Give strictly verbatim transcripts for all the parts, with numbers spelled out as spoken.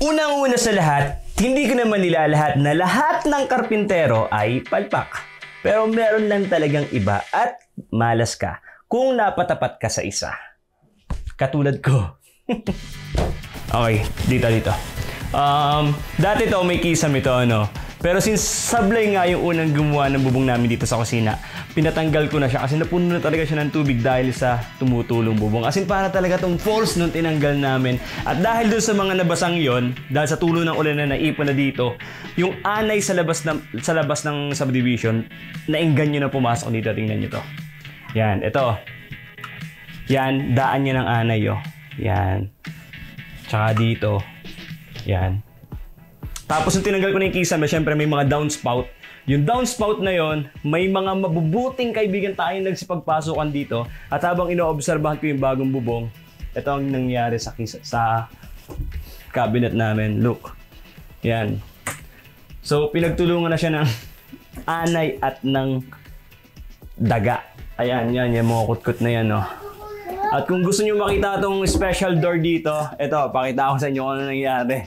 Unang-una sa lahat, hindi ko naman nilalahat na lahat ng karpintero ay palpak. Pero meron lang talagang iba at malas ka kung napatapat ka sa isa. Katulad ko. Okay, dito dito. Um, dati to may kisam ito, ano. Pero since sablay nga yung unang gumawa ng bubong namin dito sa kusina, pinatanggal ko na siya kasi napuno na talaga siya ng tubig dahil sa tumutulong bubong. As in, para talaga tong falls nung tinanggal namin. At dahil dun sa mga nabasang yon, dahil sa tulo ng ulan na naipon na dito, yung anay sa labas ng, sa labas ng subdivision, nainggan nyo na pumasok dito. Tingnan nyo to. Yan, ito. Yan, daan niya ng anay, oh. Yan. Tsaka dito. Yan. Tapos yung tinanggal ko na yung kisame, syempre may mga downspout. Yung downspout na yon, may mga mabubuting kaibigan tayong nagsipagpasukan dito. At habang inoobserbahan ko yung bagong bubong, ito ang nangyari sa, kisa, sa cabinet namin. Look. Yan. So, pinagtulungan na siya ng anay at ng daga. Ayan, yan. Yung mga kutkot na yan, no. At kung gusto nyo makita itong special door dito, ito, pakita ko sa inyo kung ano nangyari.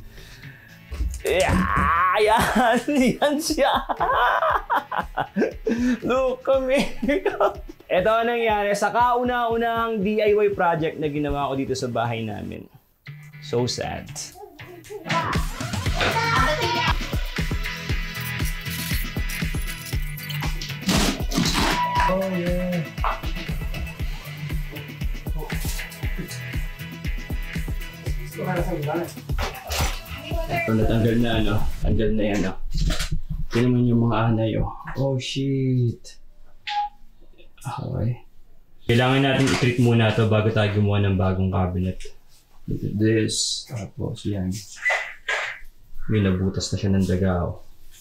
Yeah, yan, yan siya. Look, kami. Ito ang nangyari sa kauna-unahang D I Y project na ginawa ko dito sa bahay namin. So sad. Oh yeah. Ito, natanggal na, ano? Tanggal na yan, oh. Tignan mo yung mga anay, oh. Oh, shit. Okay. Kailangan natin i-treat muna ito bago tayo gumawa ng bagong cabinet. Look at this. Tapos, yan. May nabutas na siya ng daga, oh.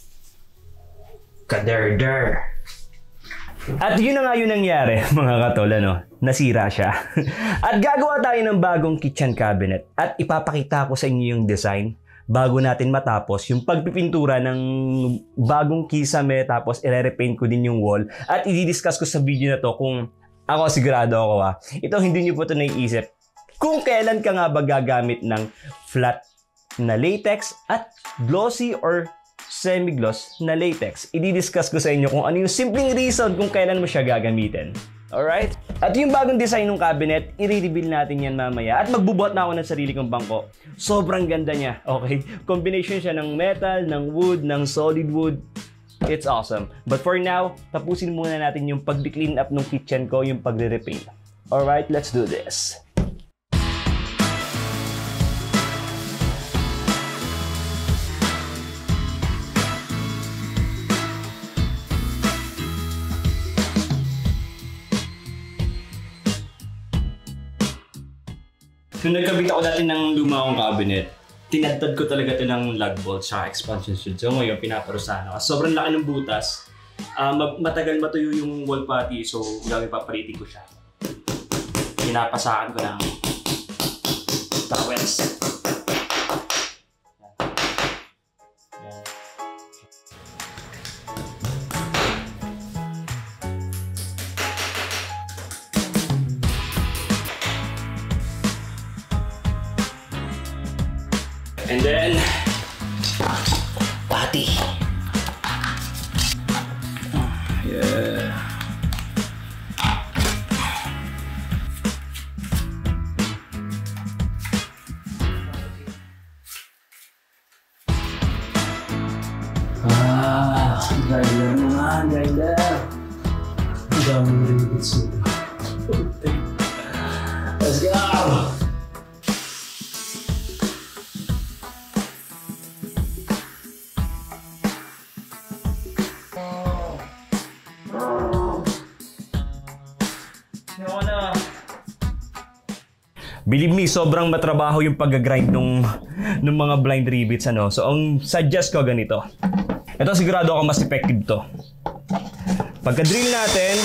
Kader-der. At yun na nga yun nangyari, mga katol, ano? Nasira siya. At gagawa tayo ng bagong kitchen cabinet. At ipapakita ko sa inyo yung design bago natin matapos yung pagpipintura ng bagong kisame, tapos i-repaint ko din yung wall. At i-discuss ko sa video na to kung ako, sigurado ako ha, ito hindi nyo po ito naiisip, kung kailan ka nga ba gagamit ng flat na latex at glossy or semi-gloss na latex. I-discuss ko sa inyo kung ano yung simpleng reason kung kailan mo siya gagamitin. Alright? At yung bagong design ng cabinet, i-reveal natin yan mamaya. At magbubuhat na ako ng sarili kong bangko. Sobrang ganda niya, okay? Combination siya ng metal, ng wood, ng solid wood. It's awesome. But for now, tapusin muna natin yung pag-clean up ng kitchen ko, yung pagre-repaint. Alright, let's do this. Nung nagkabit ako dati ng luma akong cabinet, tinadtad ko talaga ito ng lug bolt sa expansion shield. So ngayon, pinaparusahan ako. Sobrang laki ng butas. Uh, matagal matuyo yung wall putty, so gawin papalitin ko siya. Pinapasakan ko ng towels. And then, pati. Yeah. Ah, ganda naman, ganda. Ang daming rivets ito. Let's go! Believe me, sobrang matrabaho yung pag-grind nung, nung mga blind rivets, ano. So, ang suggest ko ganito. Ito sigurado ako mas effective to. Pagka-drill natin,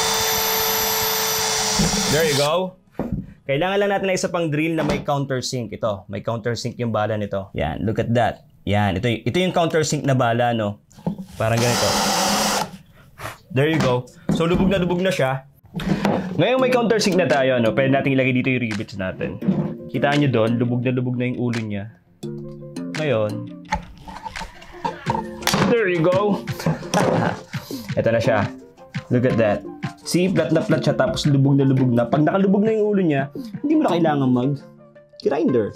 there you go. Kailangan lang natin na isa pang drill na may countersink. Ito, may countersink yung bala nito. Yan, look at that. Yan, ito, ito yung countersink na bala, no. Parang ganito. There you go. So, lubog na lubog na siya. Ngayon may countersink na tayo, no? Pwede natin ilagay dito yung rivets natin. Kitaan nyo doon, lubog na lubog na yung ulo niya. Ngayon, there you go. Ito na siya. Look at that. See, flat na flat siya tapos lubog na lubog na. Pag nakalubog na yung ulo niya, hindi mo na kailangan mag-grinder.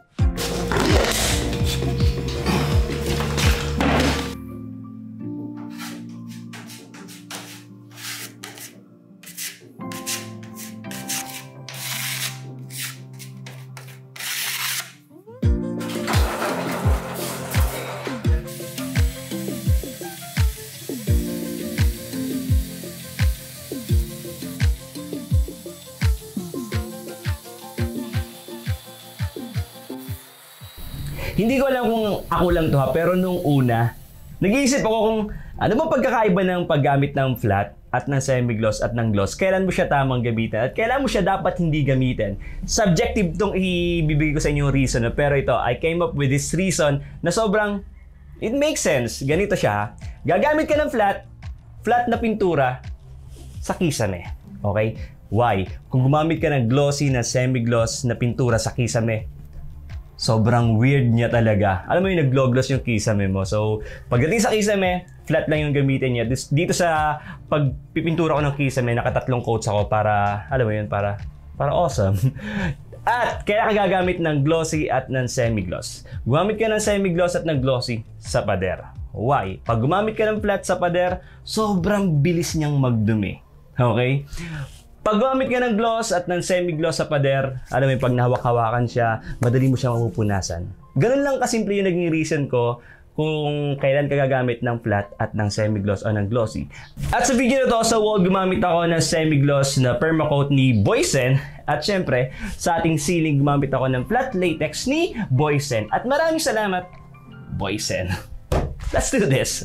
Hindi ko alam kung ako lang to ha, pero nung una, nag-iisip ako kung ano ba pagkakaiba ng paggamit ng flat at ng semi-gloss at ng gloss. Kailan mo siya tamang gamitin at kailan mo siya dapat hindi gamitin. Subjective tong ibibigay ko sa inyo yung reason. Pero ito, I came up with this reason na sobrang, it makes sense. Ganito siya. Gagamit ka ng flat, flat na pintura sa kisame. Okay? Why? Kung gumamit ka ng glossy na semi-gloss na pintura sa kisame, sobrang weird niya talaga. Alam mo yung nag-gloss yung kisame mo. So, pagdating sa kisame, flat lang yung gamitin niya. Dito sa pagpipintura ko ng kisame, nakatatlong coats ako para, alam mo yun, para, para awesome. At kaya ka gagamit ng glossy at ng semi-gloss. Gumamit ka ng semi-gloss at ng glossy sa pader. Why? Pag gumamit ka ng flat sa pader, sobrang bilis niyang magdumi. Okay? Pag gumamit ka ng gloss at ng semi-gloss sa pader, alam mo yung pag nahawak-hawakan siya, madali mo siya mapupunasan. Ganun lang kasimple yung naging reason ko kung kailan ka gagamit ng flat at ng semi-gloss o ng glossy. At sa video na to, sa wall, gumamit ako ng semi-gloss na permacoat ni Boysen. At syempre, sa ating ceiling, gumamit ako ng flat latex ni Boysen. At maraming salamat, Boysen. Let's do this!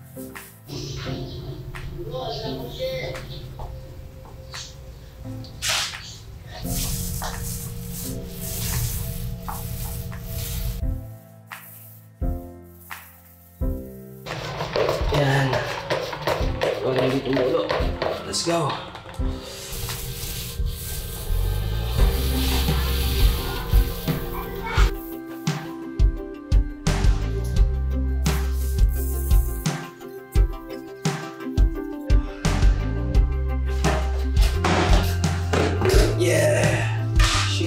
Yan. Ito na dito mulo. Let's go. Yeah. Shit.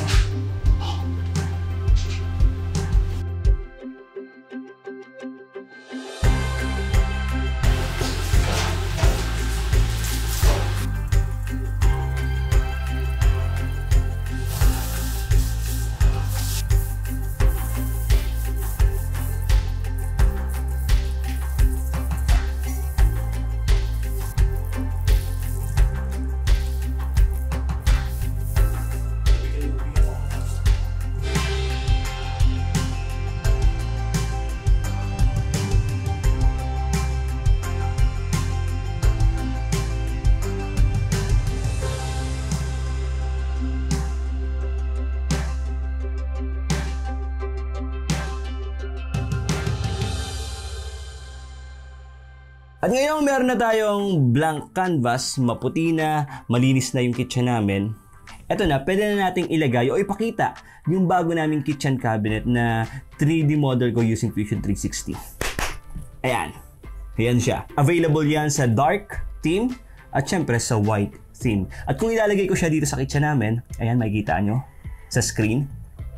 At ngayon meron na tayong blank canvas, maputi na, malinis na yung kitchen namin. Ito na, pwede na nating ilagay o ipakita yung bago naming kitchen cabinet na three D model ko using Fusion three sixty. Ayan. Ayan siya. Available yan sa dark theme at syempre sa white theme. At kung ilalagay ko siya dito sa kitchen namin, ayan, makikita nyo sa screen.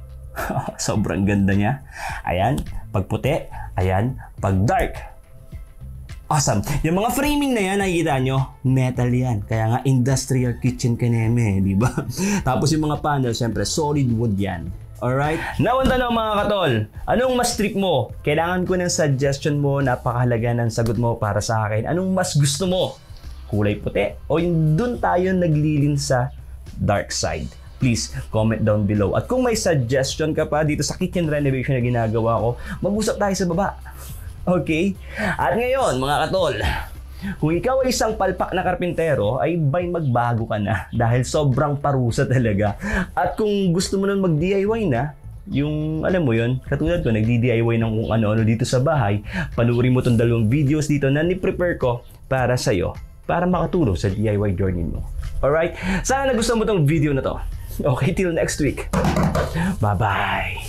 Sobrang ganda niya. Ayan, pag puti, ayan, pag dark. Awesome. Yung mga framing na yan, nakikita nyo, metal yan. Kaya nga industrial kitchen kaneme, di ba? Tapos yung mga panel, syempre solid wood yan. Alright? Now, ang tanong mga katol, anong mas trip mo? Kailangan ko ng suggestion mo, napakahalaga ng sagot mo para sa akin. Anong mas gusto mo? Kulay puti? O yung dun tayo naglilin sa dark side? Please, comment down below. At kung may suggestion ka pa dito sa kitchen renovation na ginagawa ko, mag-usap tayo sa baba. Okay? At ngayon, mga katol, kung ikaw ay isang palpak na karpintero, ay bay magbago ka na dahil sobrang parusa talaga. At kung gusto mo nun mag-D I Y na, yung alam mo yun, katulad ko, nagdi-D I Y ng kung ano-ano dito sa bahay, panuorin mo tong dalawang videos dito na ni-prepare ko para sa'yo, para makatulong sa D I Y journey mo. Alright? Sana nagustuhan mo tong video na to. Okay, till next week. Bye-bye!